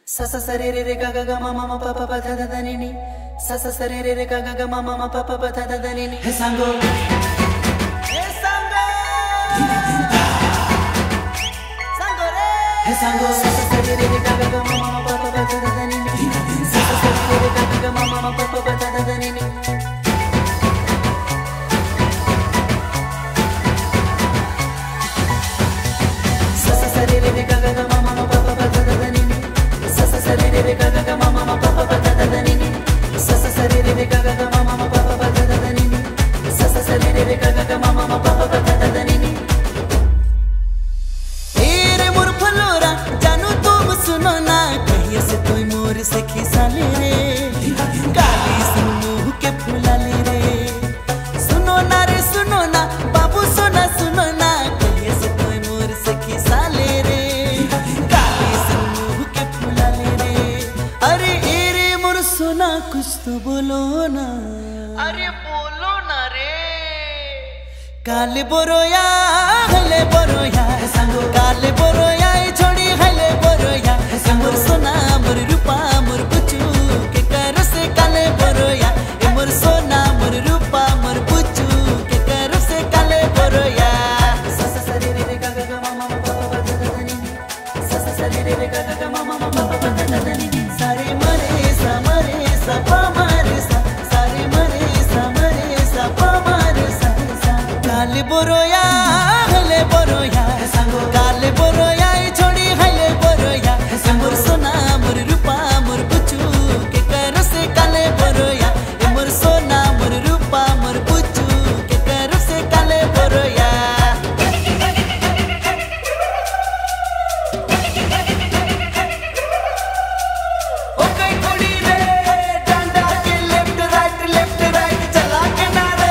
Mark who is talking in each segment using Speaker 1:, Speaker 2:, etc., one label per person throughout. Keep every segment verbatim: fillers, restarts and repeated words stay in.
Speaker 1: Sa sa sa re re re ga ga ga ma ma ma pa pa pa tha tha tha ni ni. Sa sa sa re re re ga ga ga ma ma ma pa pa pa tha tha tha ni ni. Hey sango, hey sango, sango re. Hey sango, sa sa sa re re re ga ga ga ma ma ma pa pa pa tha tha tha ni ni. Sa sa sa re re re ga ga ga ma ma ma pa pa pa tha tha tha ni ni. Sa sa sa re re re ga ga ga ma ma ma pa pa pa tha tha tha ni ni. Sa sa sa re re re ga ga ga ma ma ma pa pa pa tha tha tha ni ni. Sa sa sa re re re ga ga ga ma ma ma pa pa pa tha tha tha ni ni. Sa sa sa re re re ga ga ga ma ma ma pa pa pa tha tha tha ni ni. ए रे मोर flora जानू तुम सुनो ना कहिए से तोय मोर से खिसा ले रे काली सुनो के फूला ले रे सुनो ना रे सुनो ना बाबू सोना सुनो ना कहिए से तोय मोर से खिसा ले रे काली सुनो के फूला ले रे अरे ए रे मोर सोना कुछ तो बोलो ना अरे बोलो ना रे काले बोरोया हले बोरोया संगो काले बोरोया छोड़ी हले बोरोया मोर सोना मोर रूपा मोर बुचू के कर से काले बोरोया ए मोर सोना मोर रूपा मोर बुचू के कर से काले बोरोया सा सा सा रे रे गा गा गा मा मा पा पा धा धा नी सा सा सा रे रे गा गा गा मा मा पा पा धा धा नी सारे मरे सा मरे सा पा मरे सा सारे मरे सा मरे सा पा मरे सा काले बोरोया हले बोरोया संगो काले बोरोया छोड़ी हले बोरोया मोर सोना मोर रूपा मोर बुचू के कर से काले बोरोया मोर सोना मोर रूपा मोर बुचू के कर से काले बोरोया ओ कई थोड़ी रे डांडा के लेफ्ट राइट लेफ्ट राइट चला के ना रे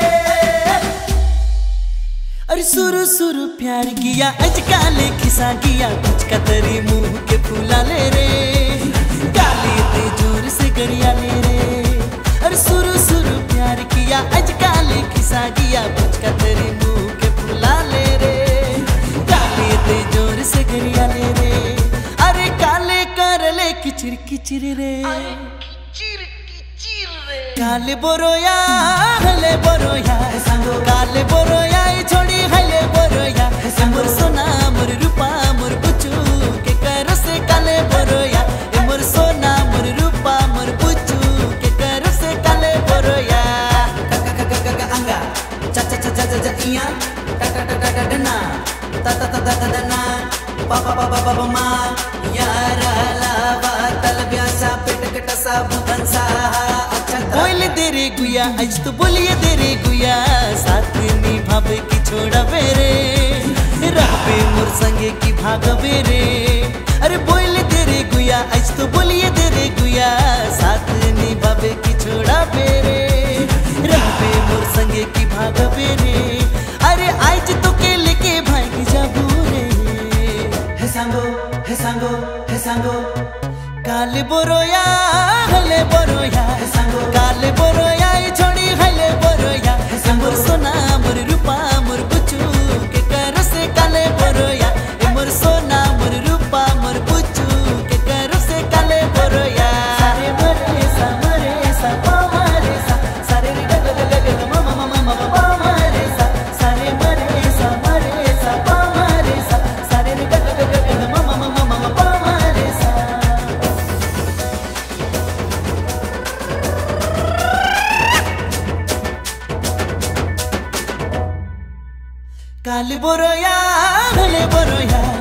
Speaker 1: अरे सुरु सुरु प्यार किया अजकाले खिसा किया कुछ का तेरी मुंह के फूला ले रे काली ते जोर से गरिया ले रे अरे सुरु सुरु प्यार किया अजकाले खिसा किया कुछ का तेरी मुंह के फूला ले रे काली ते जोर से गरिया ले रे अरे काले कर ले किचिर किचिर रे किचिर किचिर रे काले बोरोया हले बोरोया संगो काले बोरोया छोड़ी हले बोरोया मोर सोना मोर रूपा मोर बुचू के कर से काले बोरोया मोर सोना मोर रूपा मोर बुचू के कर से काले बोरोया का का का का अंगा चा चा चा चा चा इया टा टा टा टा डना ता ता ता ता डना पा पा पा पा मा यारा लावा तल ब्यासा पेट कटसा भगंसा अच्छा बोल दे रे गुया आज तो बोलिए दे रे गुया साथ निभावे की छोड़ा बेरे रहबे मोर संगे की भागबे रे अरे बोल दे रे गुया आज तो बोलिए दे रे गुया साथ निभावे की छोड़ा बेरे रहबे मोर संगे की भागबे रे अरे आज तो के लेके भाग जाबू रे हे संगो हे संगो हे संगो काले बोरोया हले बोरोया संगो काले बोरोया छोड़ी हले बोरोया मोर सोना मोर रूपा मोर बुचू के कर से काले बोरोया मोर सोना मोर रूपा मोर बुचू के कर से काले बोरोया सारे मरे सा मरे सा पा मरे सा सारे रे ग ग ग ग म म म म पा मरे सा सारे मरे सा मरे सा पा मरे सा सारे रे ग ग ग ग म म म म पा मरे सा काले बोरोया हले बोरोया